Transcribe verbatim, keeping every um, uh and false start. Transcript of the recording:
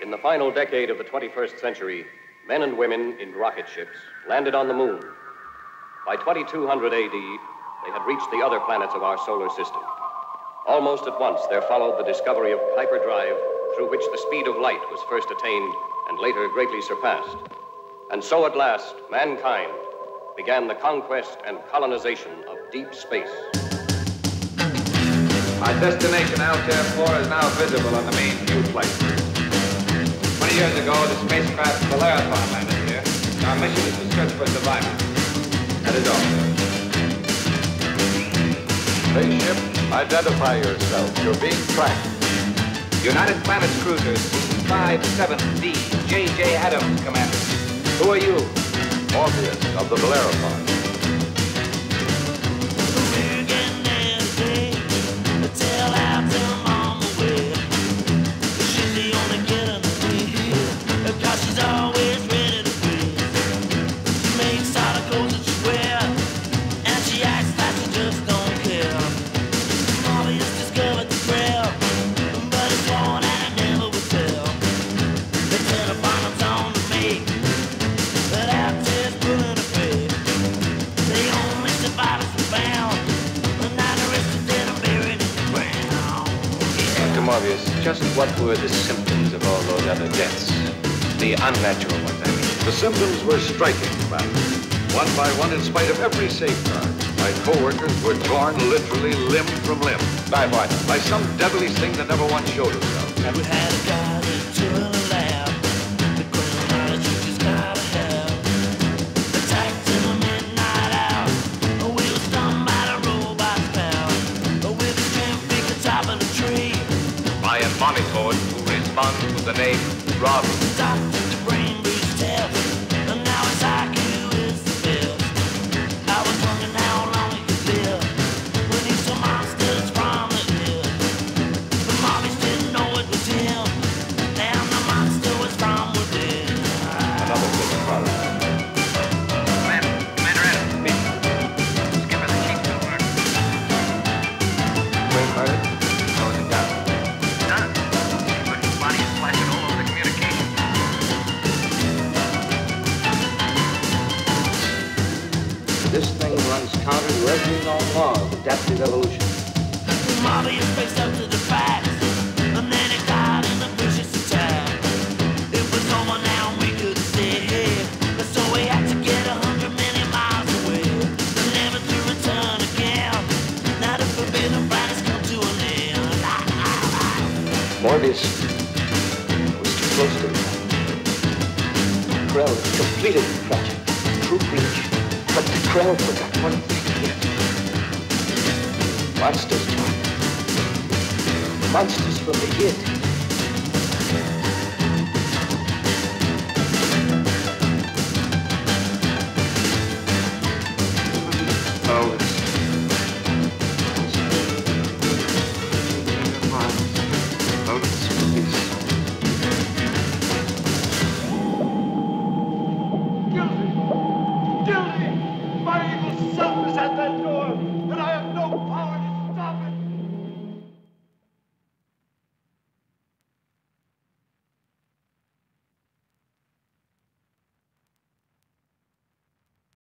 In the final decade of the twenty-first century, men and women in rocket ships landed on the moon. By twenty-two hundred A D, they had reached the other planets of our solar system. Almost at once, there followed the discovery of hyperdrive, through which the speed of light was first attained and later greatly surpassed. And so at last, mankind began the conquest and colonization of deep space. Our destination, Altair four, is now visible on the main viewplate. Twenty years ago, the spacecraft Bellerophon landed here. Our mission is to search for survivors. That is all. Spaceship, identify yourself. You're being tracked. United Planets Cruiser, five seven D, J J Adams, Commander. Who are you? Morpheus of the Bellerophon. Morpheus, just what were the symptoms of all those other deaths? The unnatural ones, I mean. The symptoms were striking, Commander. One by one, in spite of every safeguard, my co-workers were torn literally limb from limb. By what? By some deadliest thing that never once showed itself. We had a guy that took a lab. The criminal knowledge you just gotta have. Attacked in the midnight hour. We were stung by the robot's power. With his strength, we could top of the tree. I am monitored to respond to the name Rob. Doctor, the brain bruise test. And now his I Q is the best. I was wondering how long he could live when he saw monsters from the hill. The mommies didn't know it was him, and the monster was from within. Another good product. Commander, Commander Adams, me. Skipper, the chief to work. Wait, Carter. How is it done? Done. But his body is flashing all over the communication. This thing runs counter to every known law of adaptive evolution. Morpheus faced up to the facts, and then he died in a vicious attack. It was over now, we could see it. So we had to get a hundred million miles away, never to return again. Now the forbidden planets come to an end. Morbius was too close to him. Krell had completed the project. True breach. But Krell forgot one thing. Monsters talk. Monsters from the id.